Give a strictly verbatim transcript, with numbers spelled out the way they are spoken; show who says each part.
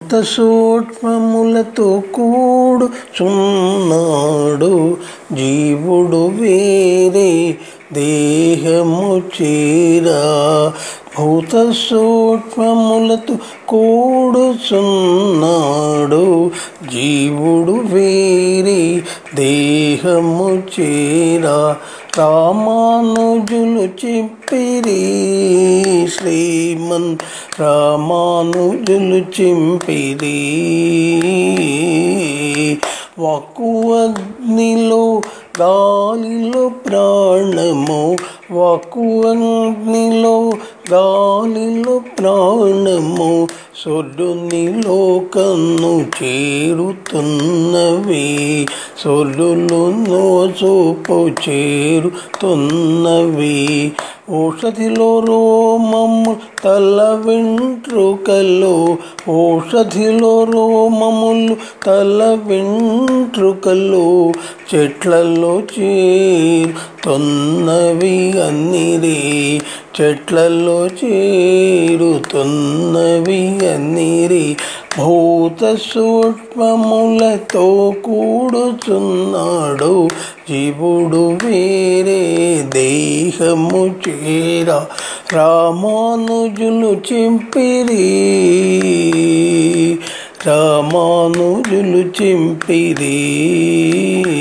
Speaker 1: సూక్ష్మములతో కూడుచున్నాడు జీవుడు వేరే దేహము చేరా. భూత సూక్ష్మములతో కూడుచున్నాడు జీవుడు వేరే దేహము చేరా. రామానుజులు చెప్పిరి శ్రీమన్ రామానుజులు చింపిరి. వాక్కు అగ్నిలో గాలిలో ప్రాణము, వాక్కు అగ్నిలో గాలిలో ప్రాణము, సూర్యునిలో కన్ను చేరుతున్నవి, సూర్యులు నోచూపు చేరుతున్నవి. ఔషధిలో రోమము తల వెంట్రుకలు, ఔషధిలో రోమములు తల వెంట్రుకలు, చెట్లలో చేరుతున్నవి అన్నిరే, చెట్లలో చేరుతున్నవి అన్నిరే. భూత సూక్ష్మములతో కూడుచున్నాడు జీవుడు వేరే దేహము చేరా. రామానుజులు చింపిరి రామానుజులు చింపిరి.